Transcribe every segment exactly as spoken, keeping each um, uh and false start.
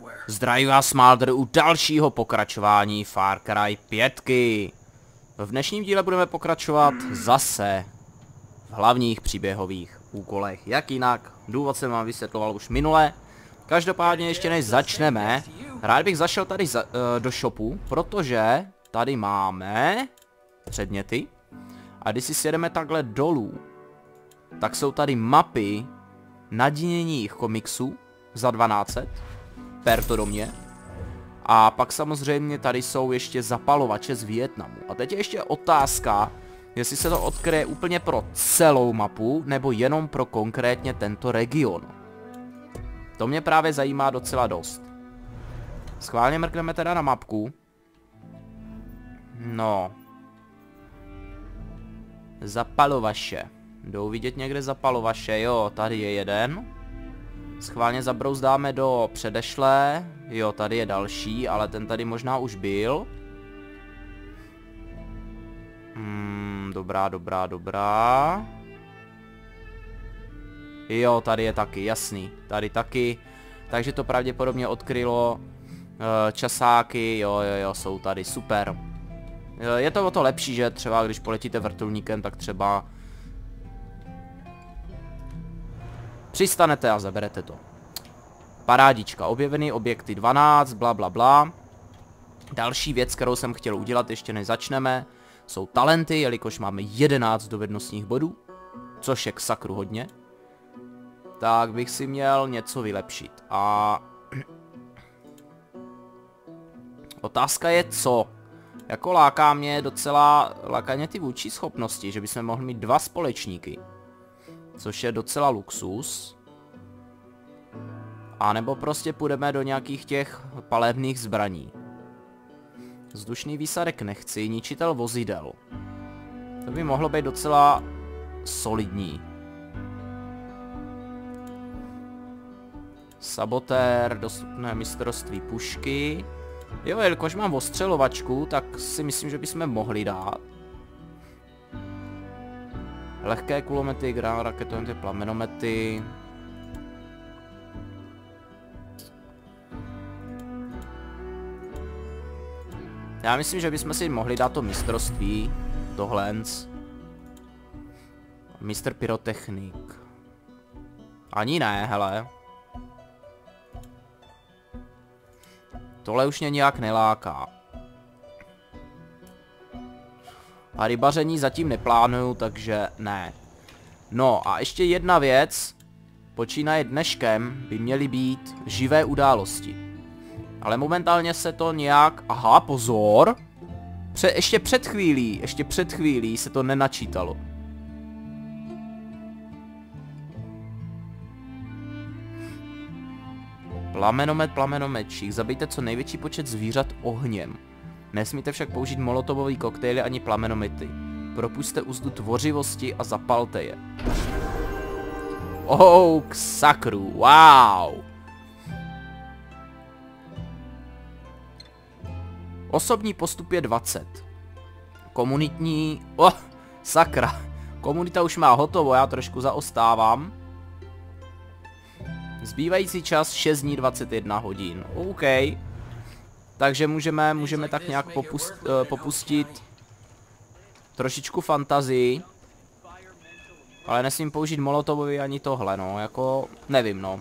Zdraví vás Smaldr u dalšího pokračování Far Cry pět. V dnešním díle budeme pokračovat zase v hlavních příběhových úkolech. Jak jinak, důvod jsem vám vysvětloval už minule. Každopádně ještě než začneme, rád bych zašel tady za, uh, do shopu, protože tady máme předměty. A když si sjedeme takhle dolů, tak jsou tady mapy naděněných komiksů za dvanáct set. Per to do mě. A pak samozřejmě tady jsou ještě zapalovače z Vietnamu. A teď je ještě otázka, jestli se to odkryje úplně pro celou mapu, nebo jenom pro konkrétně tento region. To mě právě zajímá docela dost. Schválně mrkneme teda na mapku. No. Zapalovače. Jdou vidět někde zapalovače, jo, tady je jeden. Schválně zabrouzdáme do předešlé. Jo, tady je další, ale ten tady možná už byl. Hmm, dobrá, dobrá, dobrá. Jo, tady je taky, jasný. Tady taky. Takže to pravděpodobně odkrylo e, časáky, jo, jo, jo, jsou tady, super. E, je to o to lepší, že třeba když poletíte vrtulníkem, tak třeba přistanete a zaberete to. Parádička, objevený objekty dvanáct, bla bla bla. Další věc, kterou jsem chtěl udělat ještě než začneme, jsou talenty, jelikož máme jedenáct dovednostních bodů, což je k sakru hodně. Tak bych si měl něco vylepšit. A otázka je co? Jako láká mě docela, láká mě ty vůči schopnosti, že bychom mohli mít dva společníky. Což je docela luxus. A nebo prostě půjdeme do nějakých těch palebných zbraní. Vzdušný výsadek nechci, ničitel vozidel. To by mohlo být docela solidní. Sabotér, dostupné mistrovství pušky. Jo, jelikož mám ostřelovačku, tak si myslím, že bychom mohli dát. Lehké kulomety, grán, raketomety, plamenomety. Já myslím, že bychom si mohli dát to mistrovství. Tohle. Mistr pyrotechnik. Ani ne, hele. Tohle už mě nějak neláká. A rybaření zatím neplánuju, takže ne. No a ještě jedna věc. Počínaje dneškem by měly být živé události. Ale momentálně se to nějak... Aha, pozor! Pře ještě před chvílí, ještě před chvílí se to nenačítalo. Plamenomet, plamenomečík. Zabijte co největší počet zvířat ohněm. Nesmíte však použít molotovový koktejly ani plamenomety. Propuste úzdu tvořivosti a zapalte je. Oh, k sakru, wow! Osobní postup je dvacet. Komunitní... Oh, sakra. Komunita už má hotovo, já trošku zaostávám. Zbývající čas šest dní dvacet jedna hodin. OK. Takže můžeme, můžeme tak nějak popust, uh, popustit trošičku fantazii. Ale nesmím použít molotovovi ani tohle, no, jako, nevím, no.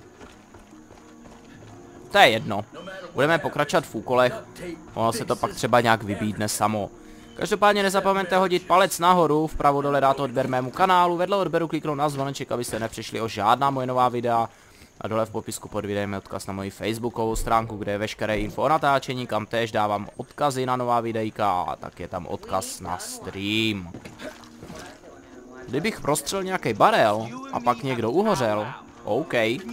To je jedno. Budeme pokračovat v úkolech, ono se to pak třeba nějak vybídne samo. Každopádně nezapomeňte hodit palec nahoru, vpravo dole dát odběr mému kanálu, vedle odběru kliknout na zvoneček, abyste nepřišli o žádná moje nová videa. A dole v popisku pod videem je odkaz na moji facebookovou stránku, kde je veškeré info o natáčení, kam též dávám odkazy na nová videjka a tak je tam odkaz na stream. Kdybych prostřel nějaký barel a pak někdo uhořel, OK.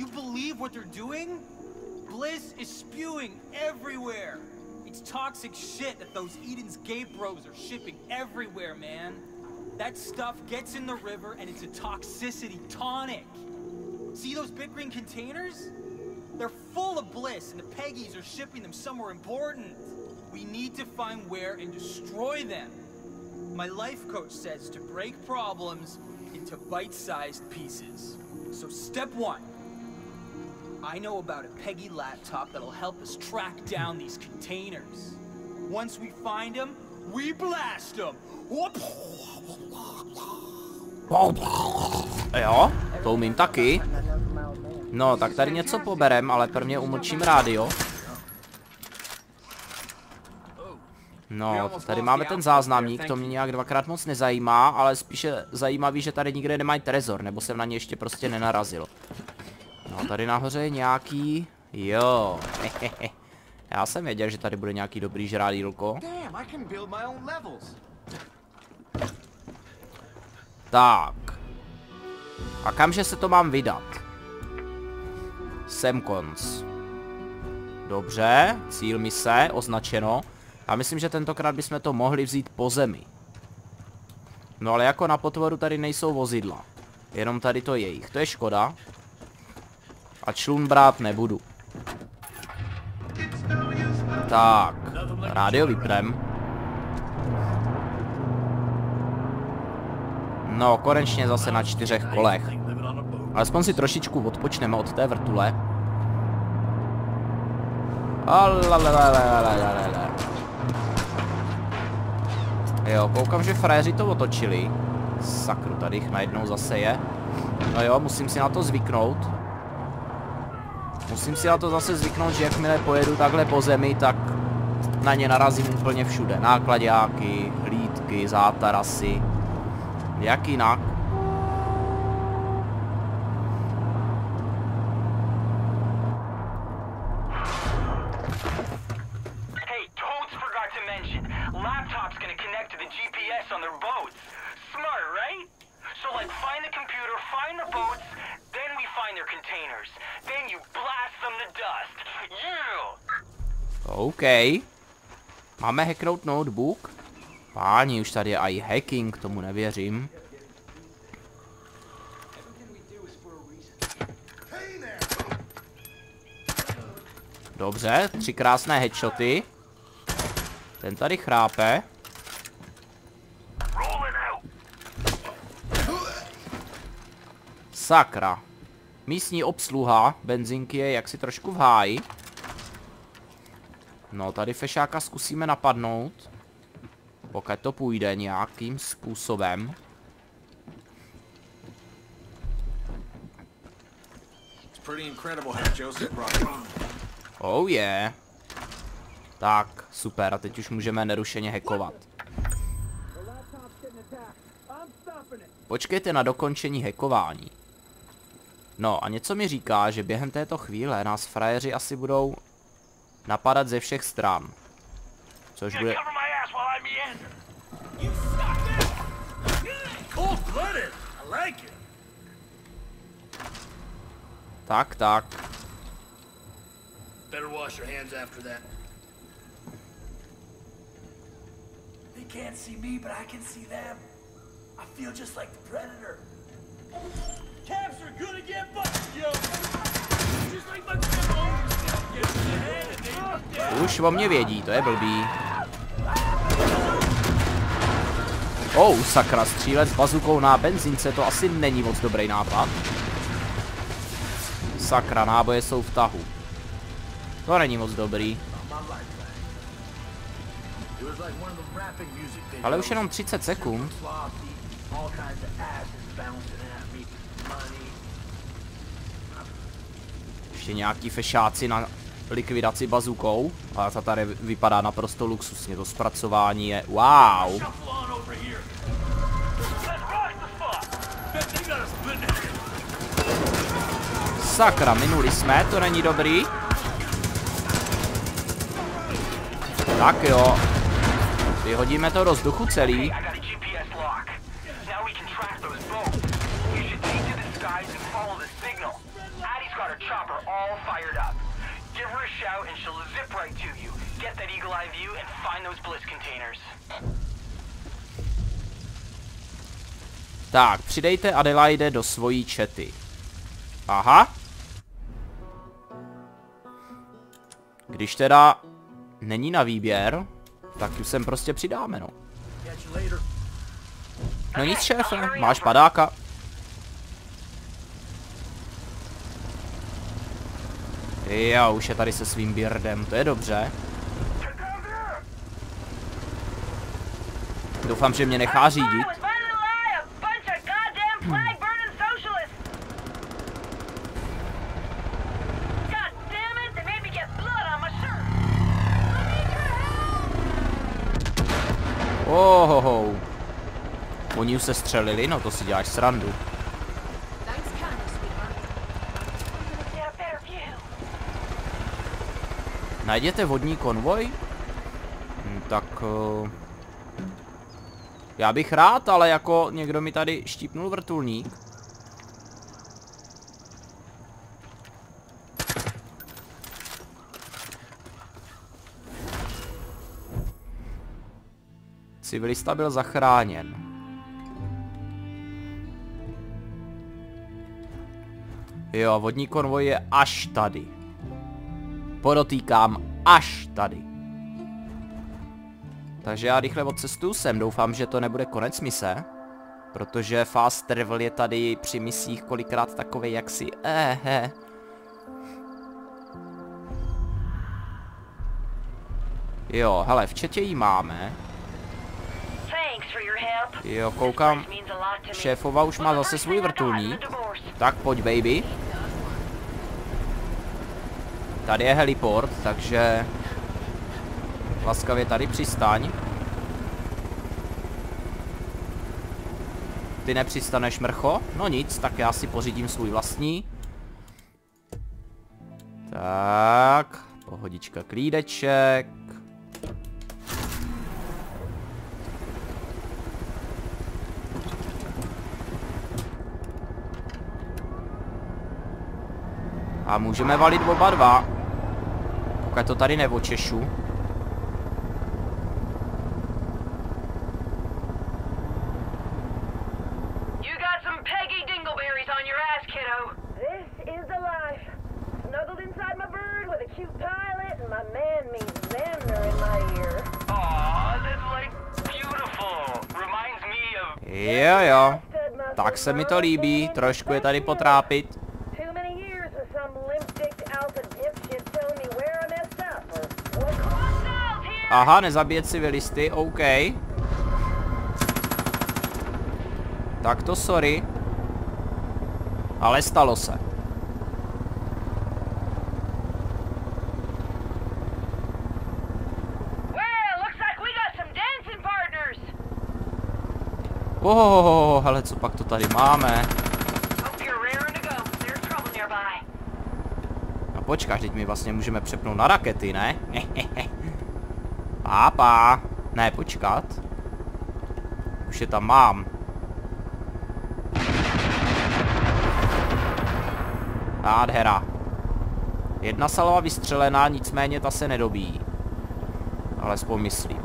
Bliss is spewing everywhere. It's toxic shit that those Eden's Gate bros are shipping everywhere, man. That stuff gets in the river and it's a toxicity tonic. See those big green containers? They're full of bliss and the Peggies are shipping them somewhere important. We need to find where and destroy them. My life coach says to break problems into bite-sized pieces. So step one. I know about a Peggy laptop that'll help us track down these containers. Once we find them, we blast them. Jo, to umím taky. No, tak tady něco poberem, ale prvně umlčím rádio. No, tady máme ten záznamník, to mě nějak dvakrát moc nezajímá, ale spíše zajímavý, že tady nikde nemají trezor, nebo jsem na ně ještě prostě nenarazil. No, tady nahoře je nějaký... Jo, hehehe. Já jsem věděl, že tady bude nějaký dobrý žrádílko. Tak. A kamže se to mám vydat? Sem konc. Dobře, cíl mise, označeno. A myslím, že tentokrát bychom to mohli vzít po zemi. No ale jako na potvoru tady nejsou vozidla. Jenom tady to jejich. To je škoda. A člun brát nebudu. Tak. Rádio vypnem. No, konečně zase na čtyřech kolech. Alespoň si trošičku odpočneme od té vrtule. Alalalalalalalala. Jo, koukám, že frajeři to otočili. Sakru, tady jich najednou zase je. No jo, musím si na to zvyknout. Musím si na to zase zvyknout, že jakmile pojedu takhle po zemi, tak na ně narazím úplně všude. Náklaďáky, hlídky, zátarasy. Jak jinak? OK. Máme hacknout notebook? Páni, už tady je i hacking, tomu nevěřím. Dobře, tři krásné headshoty. Ten tady chrápe. Sakra. Místní obsluha benzinky je jaksi trošku v háji. No, tady fešáka zkusíme napadnout. Pokud to půjde nějakým způsobem. Oh yeah. Tak, super, a teď už můžeme nerušeně hackovat. Počkejte na dokončení hackování. No a něco mi říká, že během této chvíle nás frajeři asi budou napadat ze všech stran. Což bude... Tak, tak. Better wash your hands after that. They can't see me, but I can see them. I feel just like the Predator. Calves are gonna get busted, yo. Just like my Už o mě vědí, to je blbý. Oh, sakra, střílet s bazukou na benzínce, to asi není moc dobrý nápad. Sakra, náboje jsou v tahu. To není moc dobrý. Ale už jenom třicet sekund. Ještě nějaký fešáci na likvidaci bazukou. A ta tady vypadá naprosto luxusně. To zpracování je wow. Sakra, minuli jsme, to není dobrý. Tak jo. Vyhodíme to do vzduchu celý. Tak, přidejte Adelaide do svojí chaty. Aha. Když teda není na výběr, tak ju sem prostě přidáme, no. No nic, šéfe, máš padáka. Jo, už je tady se svým Beardem, to je dobře. Doufám, že mě nechá řídit. Ohoho. Oni už se střelili, no to si děláš srandu. Najděte vodní konvoj? Hm, tak... Uh, já bych rád, ale jako někdo mi tady štípnul vrtulník. Civilista byl zachráněn. Jo, vodní konvoj je až tady. Podotýkám, až tady. Takže já rychle odcestuju sem, doufám, že to nebude konec mise. Protože fast travel je tady při misích kolikrát takovej jaksi éhe. Jo, hele, v chatě jí máme. Jo, koukám, šéfova už má zase svůj vrtulník. Tak pojď, baby. Tady je heliport, takže laskavě tady přistaň. Ty nepřistaneš, mrcho? No nic, tak já si pořídím svůj vlastní. Tak, pohodička, klídeček. A můžeme valit oba dva. Pokud to tady neočešu. You got some Peggy Dingleberries on your ass, kiddo. This is the life. Snuggled inside my bird with a cute pilot, and my man means Xander in my ear. Aw, that's like beautiful. Reminds me of... Jo, jo. Tak se mi to líbí. Trošku je tady potrápit. Aha, nezabíjet civilisty, OK. Tak to sorry. Ale stalo se. Ohohoho, hele, co pak to tady máme? No počkáš, teď my vlastně můžeme přepnout na rakety, ne? Pápa. Ne, počkat. Už je tam mám. Nádhera. Jedna salva vystřelená, nicméně ta se nedobíjí. Alespoň myslím.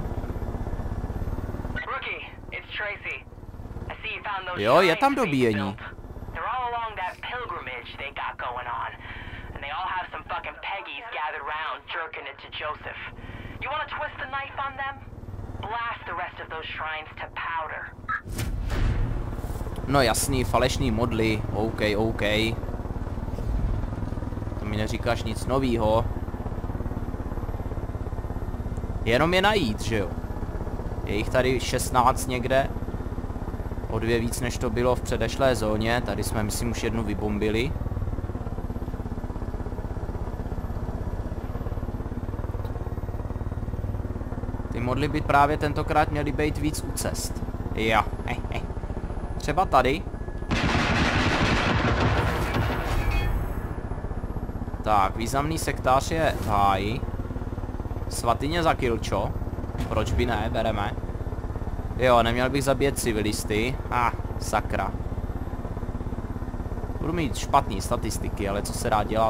Jo, je tam dobíjení. No jasný, falešný modly, OK, OK. To mi neříkáš nic novýho. Jenom je najít, že jo. Je jich tady šestnáct někde. O dvě víc, než to bylo v předešlé zóně. Tady jsme, myslím, už jednu vybombili. Ty modly by právě tentokrát měly být víc u cest. Jo, hej, hej. Třeba tady. Tak, významný sektář je háj. Svatyně za kilčo. Proč by ne, bereme. Jo, neměl bych zabíjet civilisty. Ah, sakra. Budu mít špatné statistiky, ale co se dá dělat?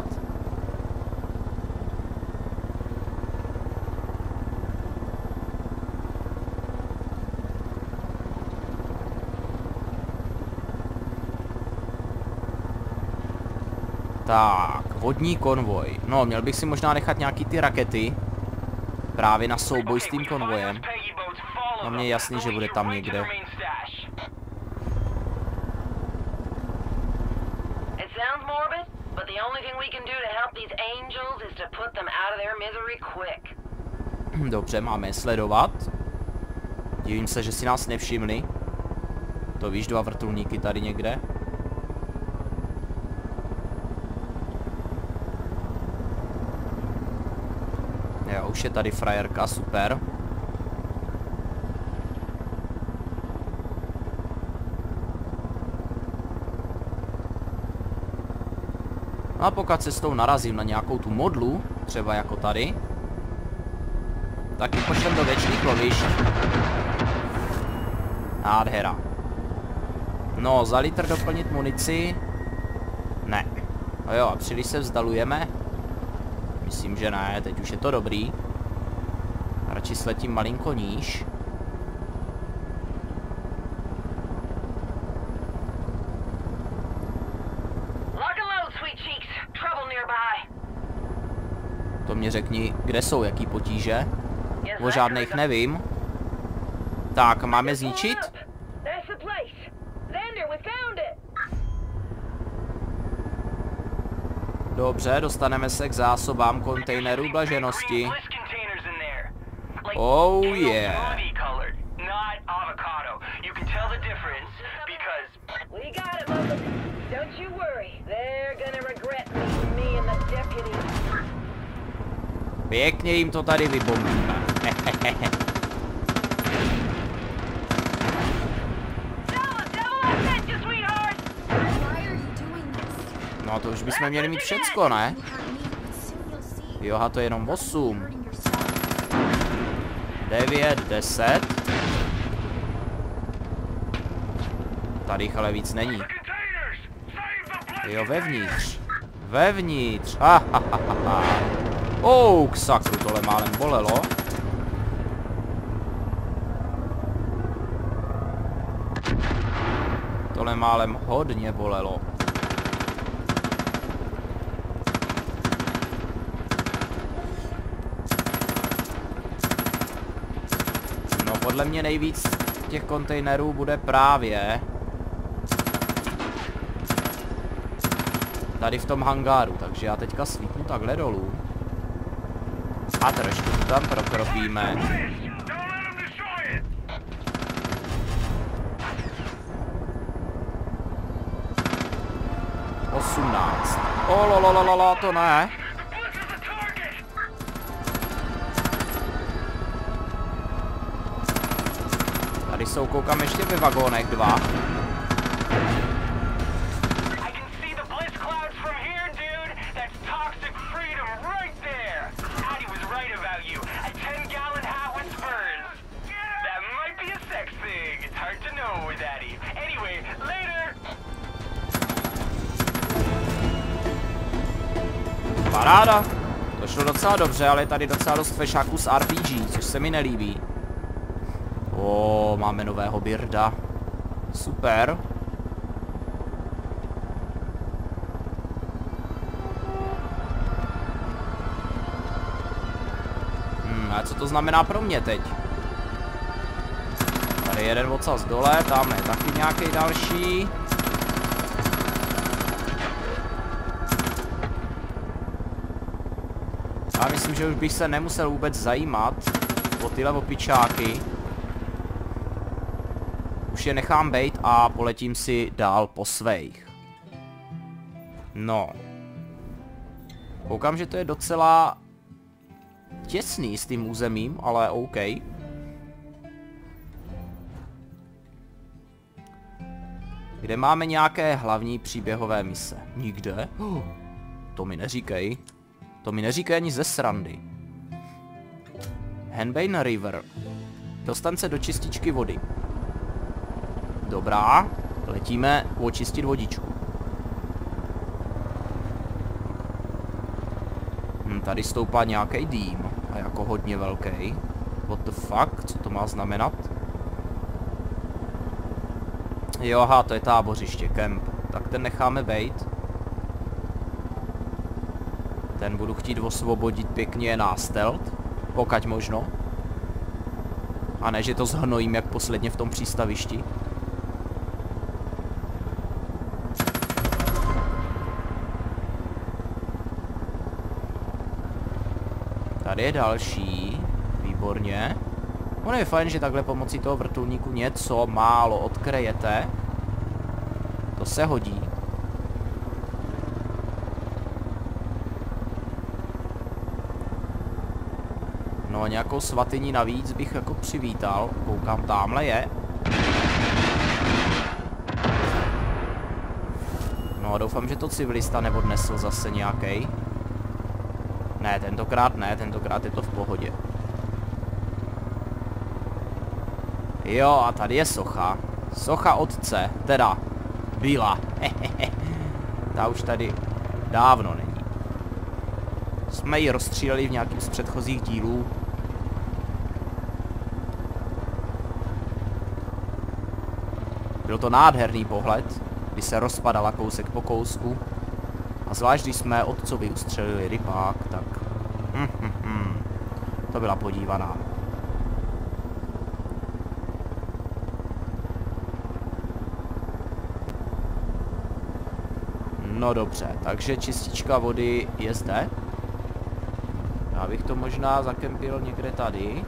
Tak, vodní konvoj. No, měl bych si možná nechat nějaký ty rakety. Právě na souboj s tím konvojem. No, mně je jasný, že bude tam někde. It sounds morbid, but the only thing we can do to help these angels misery quick. Dobře, máme je sledovat. Divím se, že si nás nevšimli. To víš, dva vrtulníky tady někde. Jo, už je tady frajerka, super. No a pokud cestou narazím na nějakou tu modlu, třeba jako tady, tak ji pošlem do věčných lovišť. Nádhera. No, za litr doplnit munici? Ne. No jo, a příliš se vzdalujeme? Myslím, že ne, teď už je to dobrý. Radši sletím malinko níž. To mě řekni, kde jsou, jaký potíže? O žádných nevím. Tak, máme zničit? Dobře, dostaneme se k zásobám kontejnerů blaženosti. Oh yeah. Pěkně jim to tady vybombíme. No to už bychom měli mít všecko, ne? Joha, to je jenom osm. devět, deset. Tady jich ale víc není. Jo, vevnitř. Vevnitř. Ah, ha, ha, ha, ha. Oh, k sakru, tohle málem bolelo. Tohle málem hodně bolelo. No, podle mě nejvíc těch kontejnerů bude právě tady v tom hangáru, takže já teďka svítnu takhle dolů. A trošku to tam prokropíme. osmnáct. Olololololo, to ne. Tady jsou, koukám, ještě ve vagónech dva. Paráda. To šlo docela dobře, ale je tady docela dost fešáků z R P G, což se mi nelíbí. O, máme nového birda. Super. Hmm, a co to znamená pro mě teď? Tady jeden ocas dole, tam je taky nějaký další. Já myslím, že už bych se nemusel vůbec zajímat o tyhle opičáky. Už je nechám bejt a poletím si dál po svejch. No. Koukám, že to je docela těsný s tím územím, ale OK. Kde máme nějaké hlavní příběhové mise? Nikde? Oh, to mi neříkej. To mi neříkej ani ze srandy. Henbane River. Dostan se do čističky vody. Dobrá. Letíme očistit vodičku. Hm, tady stoupá nějaký dým. A jako hodně velký. What the fuck? Co to má znamenat? Jo, aha, to je tábořiště, kemp. Tak ten necháme bejt. Ten budu chtít osvobodit pěkně na stealth, pokud možno. A ne, že to zhnojím jak posledně v tom přístavišti. Tady je další. Výborně. Ono je fajn, že takhle pomocí toho vrtulníku něco málo odkryjete. To se hodí. No a nějakou svatyni navíc bych jako přivítal. Koukám, tamhle je. No a doufám, že to civilista neodnesl zase nějakej. Ne, tentokrát ne, tentokrát je to v pohodě. Jo, a tady je socha. Socha otce, teda byla. Ta už tady dávno není. Jsme ji rozstříleli v nějakým z předchozích dílů. Byl to nádherný pohled, kdy se rozpadala kousek po kousku. A zvlášť, když jsme otcovi ustřelili rybák, tak... Hm, hm, hm. To byla podívaná. No dobře, takže čistička vody je zde. Já bych to možná zakempil někde tady.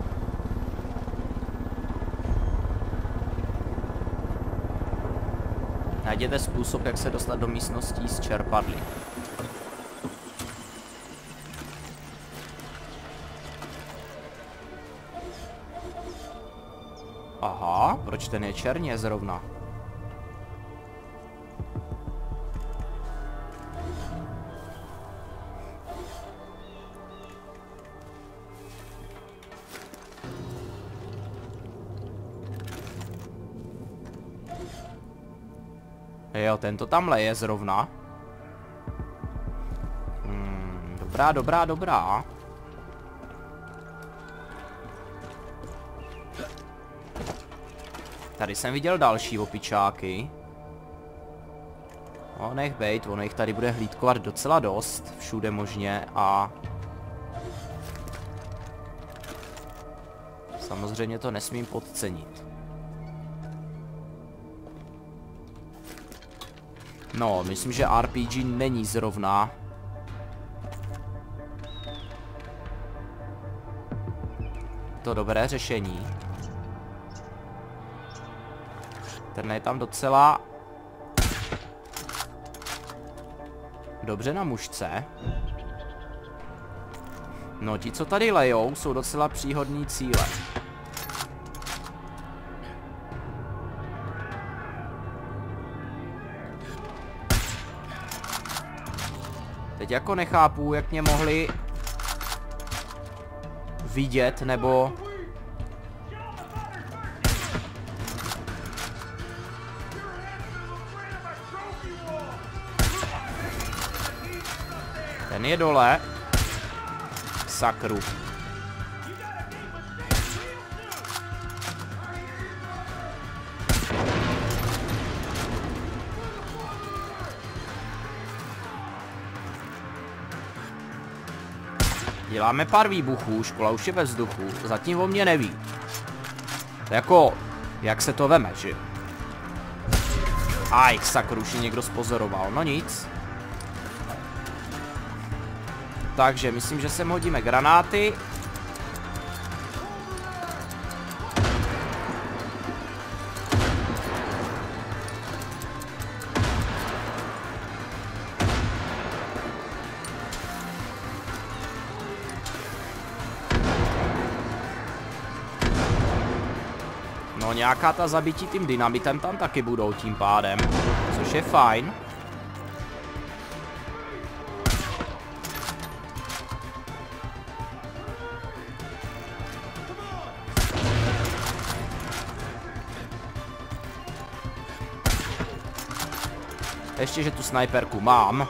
Najděte způsob, jak se dostat do místností s čerpadly. Aha, proč ten je černě zrovna? Jo, tento tamhle je zrovna. Hmm, dobrá, dobrá, dobrá. Tady jsem viděl další opičáky. No, nech bejt, ono jich tady bude hlídkovat docela dost, všude možně a... Samozřejmě to nesmím podcenit. No, myslím, že R P G není zrovna to dobré řešení. Ten je tam docela dobře na mužce. No, ti, co tady lejou, jsou docela příhodný cíle. Teď jako nechápu, jak mě mohli vidět, nebo... Ten je dole. Sakru. Děláme pár výbuchů, škola už je ve vzduchu, zatím o mě neví. To jako, jak se to veme, že? Aj, sakru, už někdo spozoroval, no nic. Takže myslím, že sem hodíme granáty. No, nějaká ta zabití tím dynamitem tam taky budou tím pádem, což je fajn. Ještě, že tu snajperku mám.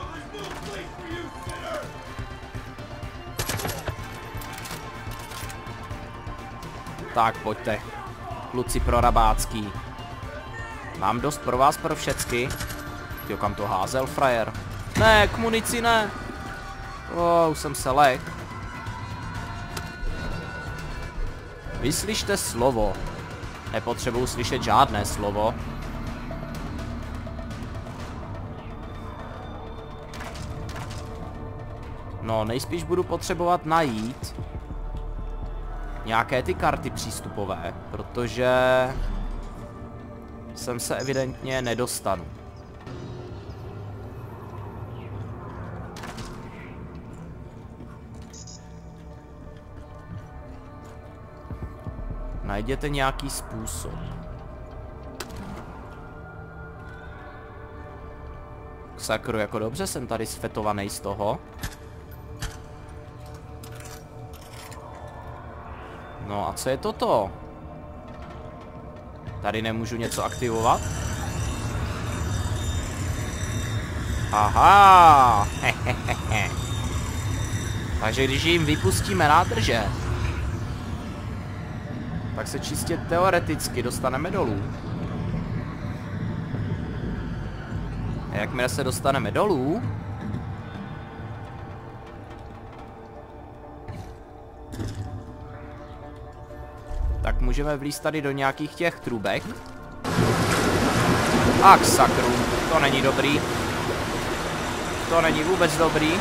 Tak, pojďte. Kluci prorabácký. Mám dost pro vás, pro všecky. Tyjo, kam to házel, frajer? Ne, k munici ne. O, už jsem se lek. Vyslyšte slovo. Nepotřebuji slyšet žádné slovo. No, nejspíš budu potřebovat najít nějaké ty karty přístupové, protože sem se evidentně nedostanu. Najděte nějaký způsob. Sakru, jako dobře jsem tady sfetovaný z toho. No a co je toto? Tady nemůžu něco aktivovat? Aha! Hehehehe. Takže když jim vypustíme nádrže, tak se čistě teoreticky dostaneme dolů. A jakmile se dostaneme dolů, tak můžeme vlízt tady do nějakých těch trubek. Ach sakru, to není dobrý. To není vůbec dobrý.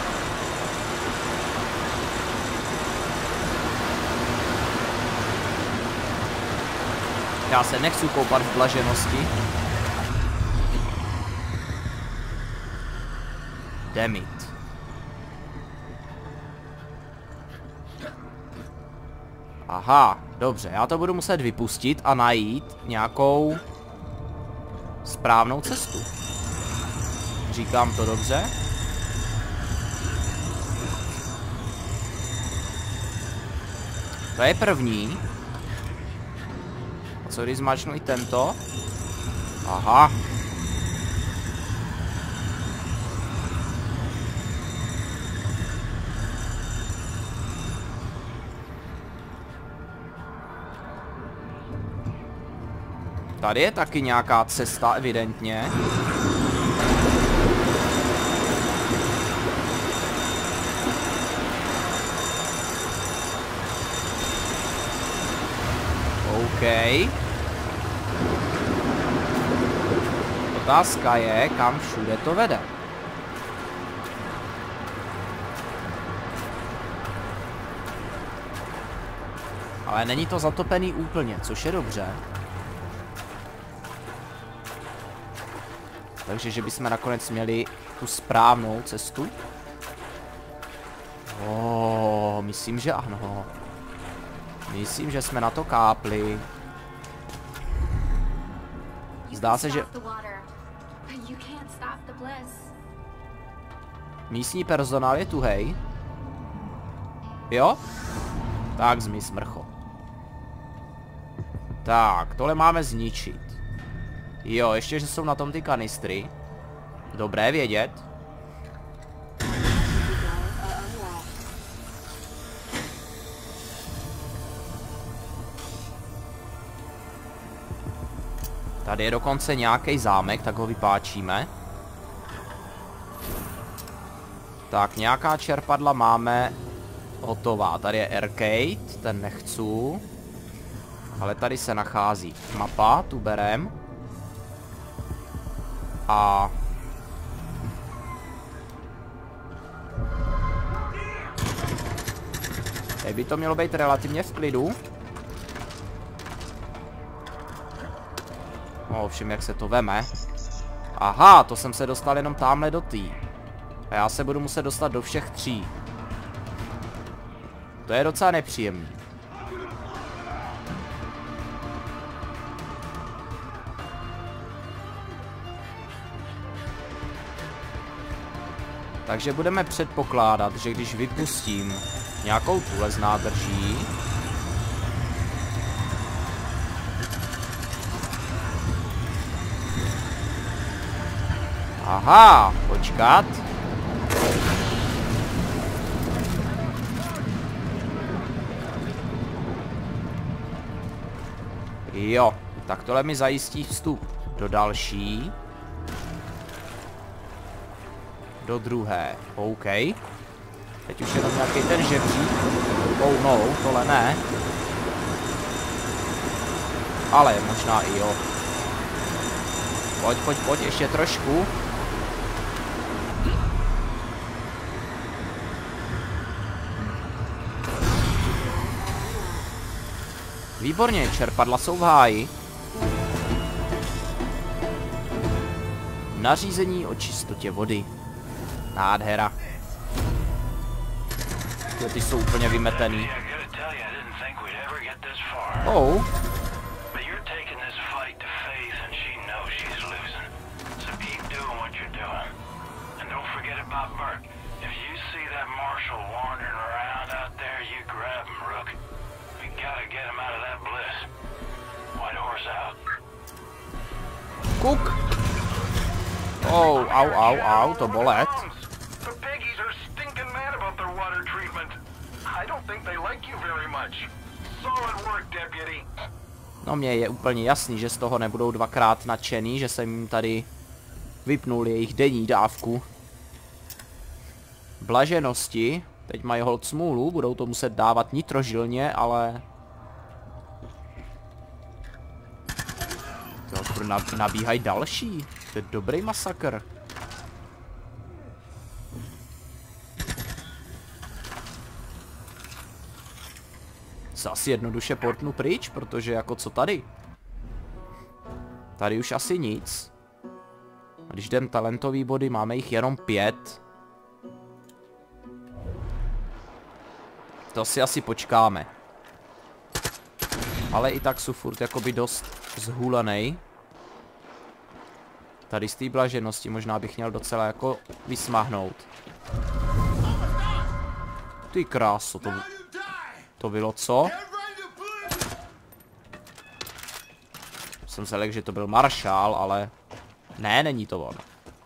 Já se nechci koupat v blaženosti. Damn it. Aha, dobře, já to budu muset vypustit a najít nějakou správnou cestu. Říkám to dobře? To je první. A co když zmáčknu i tento? Aha. Tady je taky nějaká cesta, evidentně. OK. Otázka je, kam všude to vede. Ale není to zatopený úplně, což je dobře. Takže, že bychom nakonec měli tu správnou cestu. Oh, myslím, že ano. Myslím, že jsme na to kápli. Zdá se, že... Místní personál je tuhej. Jo? Tak zmiz, mrcho. Tak, tohle máme zničit. Jo, ještě, že jsou na tom ty kanistry. Dobré vědět. Tady je dokonce nějaký zámek, tak ho vypáčíme. Tak, nějaká čerpadla máme hotová. Tady je arcade, ten nechci. Ale tady se nachází mapa, tu berem. A... Teď by to mělo být relativně v klidu. Ovšem, jak se to veme. Aha, to jsem se dostal jenom tamhle do tý. A já se budu muset dostat do všech tří. To je docela nepříjemný. Takže budeme předpokládat, že když vypustím nějakou tuhle z nádrží, aha, počkat. Jo, tak tohle mi zajistí vstup do další. Do druhé, OK. Teď už jenom nějaký ten žebřík. Oh no, tohle ne. Ale možná i jo. Pojď, pojď, pojď, ještě trošku. Výborně, čerpadla jsou v háji. Nařízení o čistotě vody. Nádhera. Ty jsou úplně vymetený. Oh. Kuk. Oh, au, au, au, to bolet. No mně je úplně jasný, že z toho nebudou dvakrát nadšený, že jsem jim tady vypnul jejich denní dávku blaženosti. Teď mají holt smůlu, budou to muset dávat nitrožilně, ale... To nabíhají další. To je dobrý masakr. Se asi jednoduše portnu pryč, protože jako co tady? Tady už asi nic. A když jdem talentový body, máme jich jenom pět. To si asi počkáme. Ale i tak jsou furt jakoby dost zhulenej. Tady z té blaženosti možná bych měl docela jako vysmahnout. Ty kráso, to, to bylo co? Jsem se lekl, že to byl maršál, ale ne, není to on.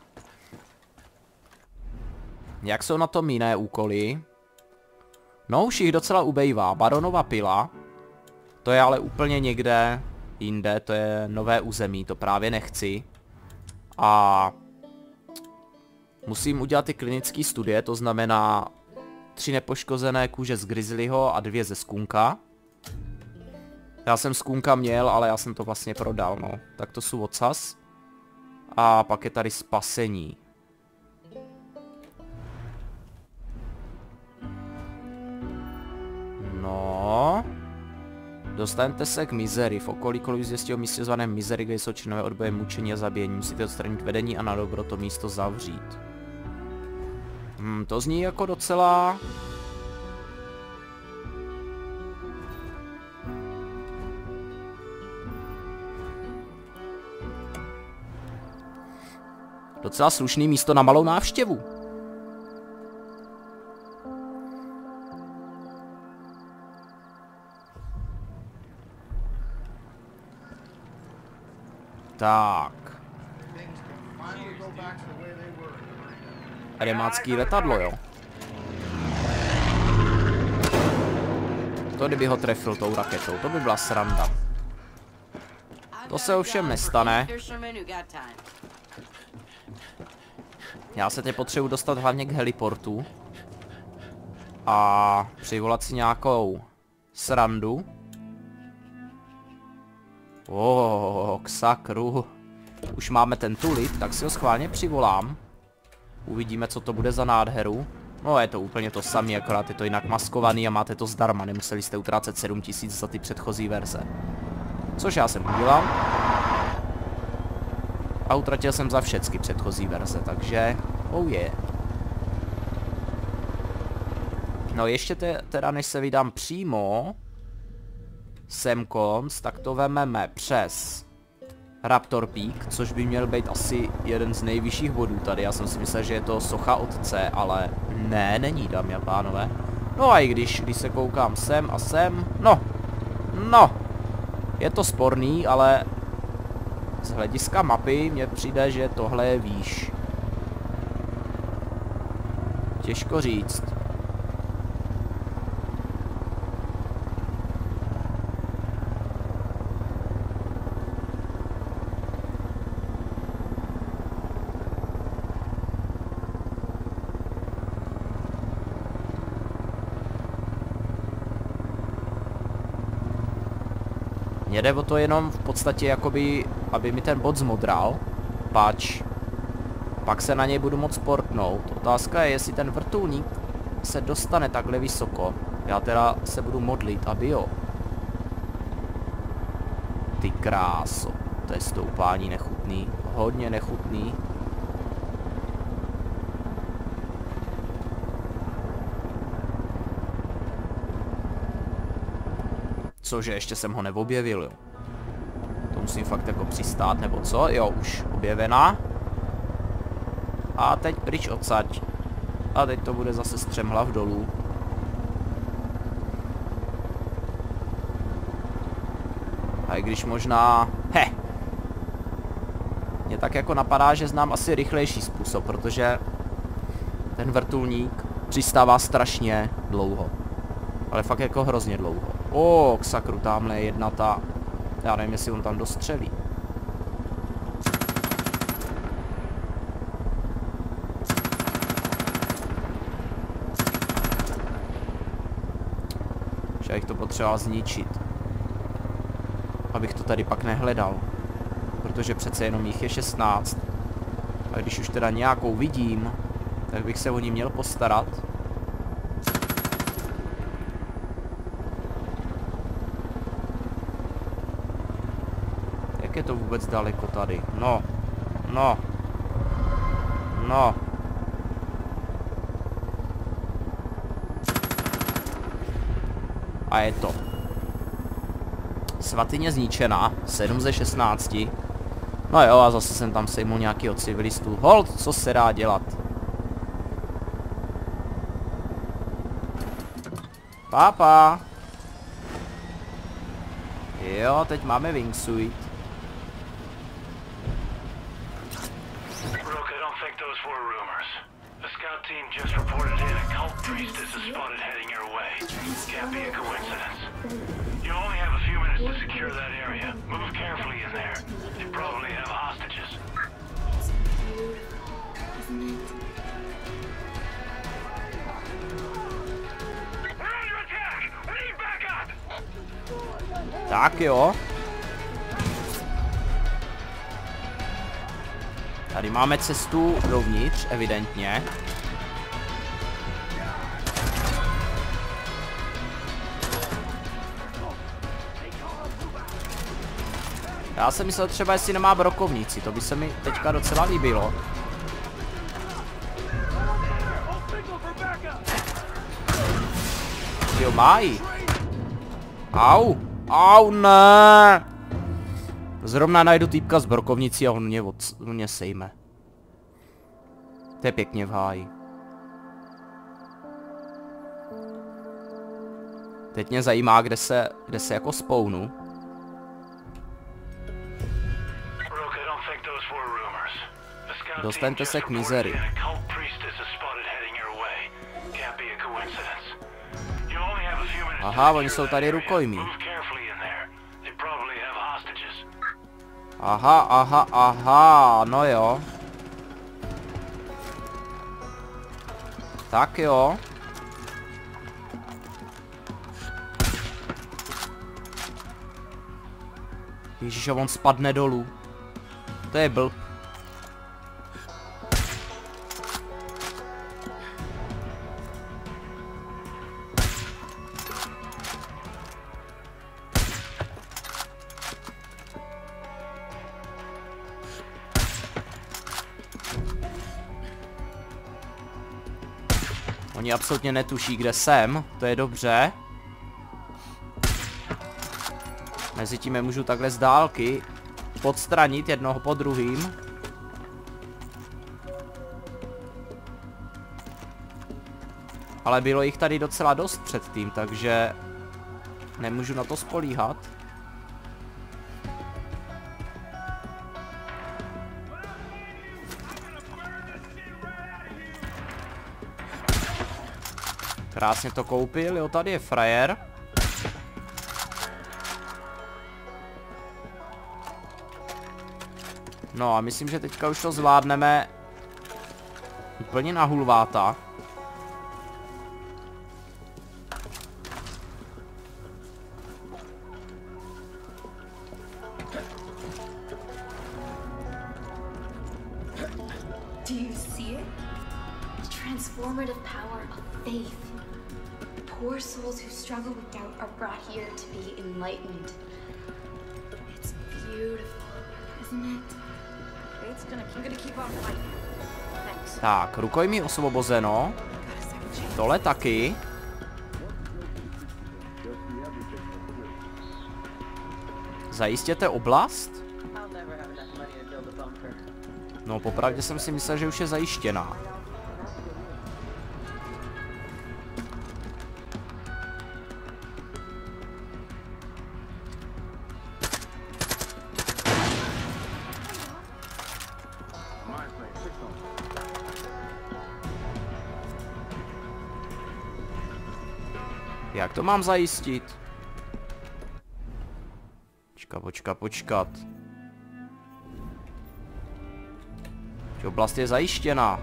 Jak jsou na tom jiné úkoly? No, už jich docela ubejvá. Baronova pila. To je ale úplně někde jinde, to je nové území, to právě nechci. A musím udělat ty klinické studie, to znamená tři nepoškozené kůže z grizzlyho a dvě ze skunka. Já jsem skunka měl, ale já jsem to vlastně prodal, no. Tak to jsou ocas. A pak je tady spasení. No... Dostaňte se k Misery. V okolí kolů zjistí o místě zvaném Misery, kde jsou činové odboje mučení a zabíjení. Musíte odstranit vedení a na dobro to místo zavřít. Hmm, to zní jako docela... Docela slušný místo na malou návštěvu. Tak. Remácký letadlo, jo. To kdyby ho trefil tou raketou, to by byla sranda. To se ovšem nestane. Já se teď potřebuji dostat hlavně k heliportu. A přivolat si nějakou srandu. Oh, k sakru. Už máme ten tulip, tak si ho schválně přivolám. Uvidíme, co to bude za nádheru. No, je to úplně to samé, akorát je to jinak maskovaný a máte to zdarma. Nemuseli jste utrácet sedm tisíc za ty předchozí verze. Což já jsem udělal. A utratil jsem za všechny předchozí verze, takže... Oh yeah. No, ještě te, teda než se vydám přímo... sem konc, tak to vememe přes Raptor Peak, což by měl být asi jeden z nejvyšších bodů tady. Já jsem si myslel, že je to socha otce, ale ne, není, dámy a pánové. No a i když, když se koukám sem a sem, no, no, je to sporný, ale z hlediska mapy mně přijde, že tohle je výš. Těžko říct. Mně jde o to jenom v podstatě jakoby, aby mi ten bod zmodral, pač pak se na něj budu moc portnout. Otázka je, jestli ten vrtulník se dostane takhle vysoko. Já teda se budu modlit, aby jo. Ty kráso, to je stoupání nechutný, hodně nechutný. Cože, ještě jsem ho neobjevil, jo. To musím fakt jako přistát, nebo co? Jo, už objevená. A teď pryč odsaď. A teď to bude zase střemhlav dolů. A i když možná... He! Mě tak jako napadá, že znám asi rychlejší způsob, protože ten vrtulník přistává strašně dlouho. Ale fakt jako hrozně dlouho. O, k sakru, tamhle je jedna ta... Já nevím, jestli on tam dostřelí. Že bych to potřeboval zničit. Abych to tady pak nehledal. Protože přece jenom jich je šestnáct. A když už teda nějakou vidím, tak bych se o ní měl postarat. Jak je to vůbec daleko tady? No. No. No. A je to. Svatyně zničená. sedm ze šestnácti. No jo, a zase jsem tam sejmul nějakýho civilistů. Hold, co se dá dělat? Pápa. Jo, teď máme wingsuit. Tak jo. Tady máme cestu dovnitř, evidentně. Já jsem myslel třeba, jestli nemá brokovnici, to by se mi teďka docela líbilo. Jo, mají. Au. Au, ne. Zrovna najdu týpka z brokovnicí a on mě, od, mě sejme. To je pěkně v háji. Teď mě zajímá, kde se, kde se jako spawnu. Dostaňte se k mizery. Aha, oni jsou tady rukojmí. Aha, aha, aha, no jo. Tak jo. Ježíš, on spadne dolů. To je blb. Oni absolutně netuší, kde jsem, to je dobře. Mezitím je můžu takhle z dálky podstranit jednoho po druhým. Ale bylo jich tady docela dost předtím, takže nemůžu na to spolíhat. Krásně to koupil, jo, tady je frajer. No a myslím, že teďka už to zvládneme úplně na hulváta. Do you see it? The transformative power of faith. Poor souls who struggle with doubt are brought here to be enlightened. It's Tak, rukojmí osvobozeno. Tohle taky. Zajistěte oblast? No, popravdě jsem si myslel, že už je zajištěná. Jak to mám zajistit? Počkat, počkat, počkat. Oblast je zajištěná.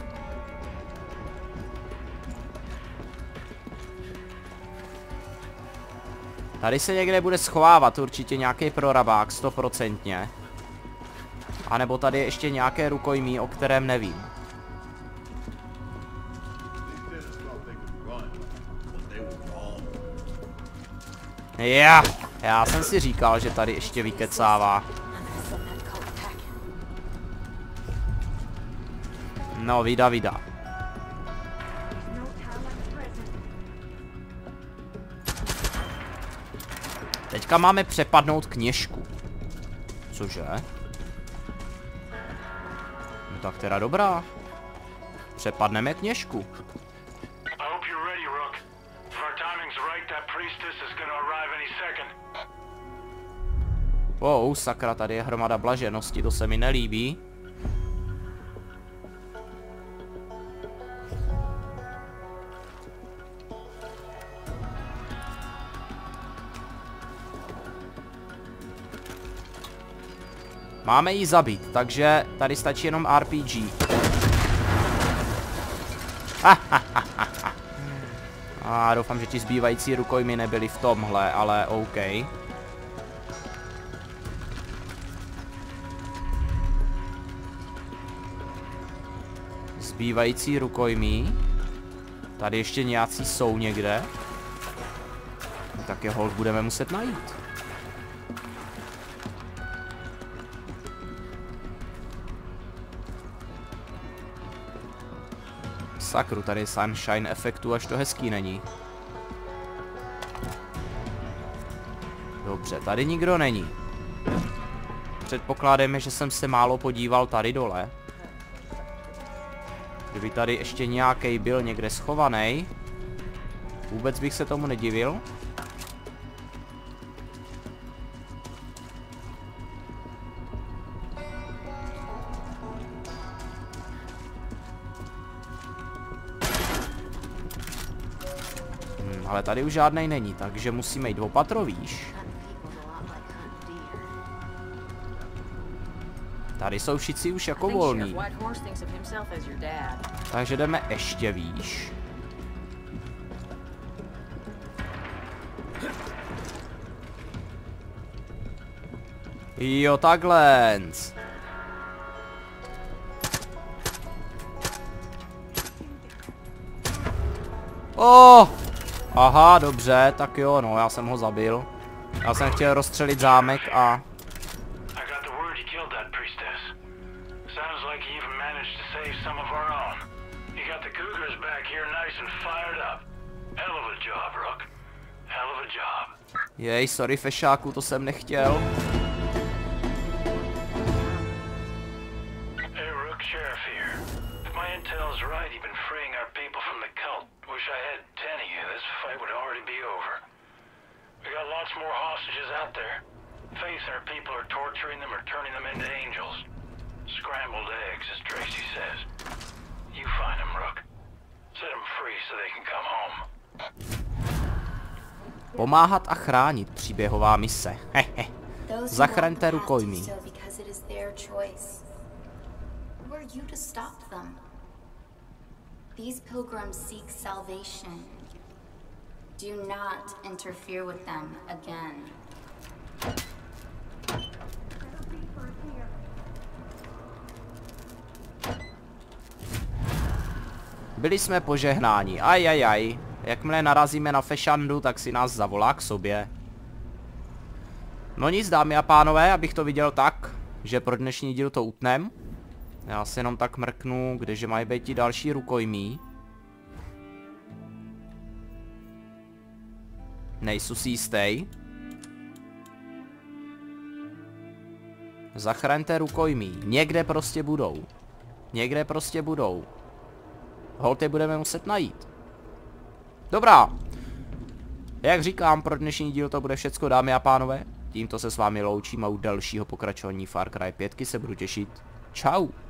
Tady se někde bude schovávat určitě nějaký prorabák, stoprocentně. A nebo tady je ještě nějaké rukojmí, o kterém nevím. Já, já jsem si říkal, že tady ještě vykecává. No, vida, vida. Teďka máme přepadnout kněžku. Cože? No tak teda dobrá. Přepadneme kněžku. Wow, sakra, tady je hromada blaženosti, to se mi nelíbí. Máme ji zabít, takže tady stačí jenom R P G. A doufám, že ti zbývající rukojmi nebyli v tomhle, ale OK. Zbývající rukojmí. Tady ještě nějací jsou někde. Tak je hold budeme muset najít. Sakru, tady sunshine efektu až to hezký není. Dobře, tady nikdo není. Předpokládáme, že jsem se málo podíval tady dole. Kdyby tady ještě nějaký byl někde schovaný, vůbec bych se tomu nedivil. Hmm, ale tady už žádnej není, takže musíme jít opatro výš. Tady jsou všichni už jako volní. Takže jdeme ještě výš. Jo, takhle. Oh! Aha, dobře, tak jo, no, já jsem ho zabil. Já jsem chtěl rozstřelit zámek a... Jej, sorry fešáku, to jsem nechtěl. Hey, Rook, Sheriff here. If my intel's right, you've been freeing our people from the cult. Wish I had ten of you. This fight would already be over. We got lots more hostages out there. Faith and her people are torturing them or turning them into angels. Scrambled eggs, as Tracy says. You find them, Rook. Set them free so they can come home. Pomáhat a chránit, příběhová mise. Hehe. Zachraňte rukojmí. These pilgrims seek salvation. Do not interfere with them again. Byli jsme požehnáni, ajajaj. Jakmile narazíme na Fešandu, tak si nás zavolá k sobě. No nic, dámy a pánové, abych to viděl tak, že pro dnešní díl to utnem. Já si jenom tak mrknu, kdeže mají být ti další rukojmí. Nejsou si jistý. Zachraňte rukojmí. Někde prostě budou. Někde prostě budou. Holt je budeme muset najít. Dobrá. Jak říkám, pro dnešní díl to bude všecko, dámy a pánové. Tímto se s vámi loučím a u dalšího pokračování Far Cry pět se budu těšit. Čau.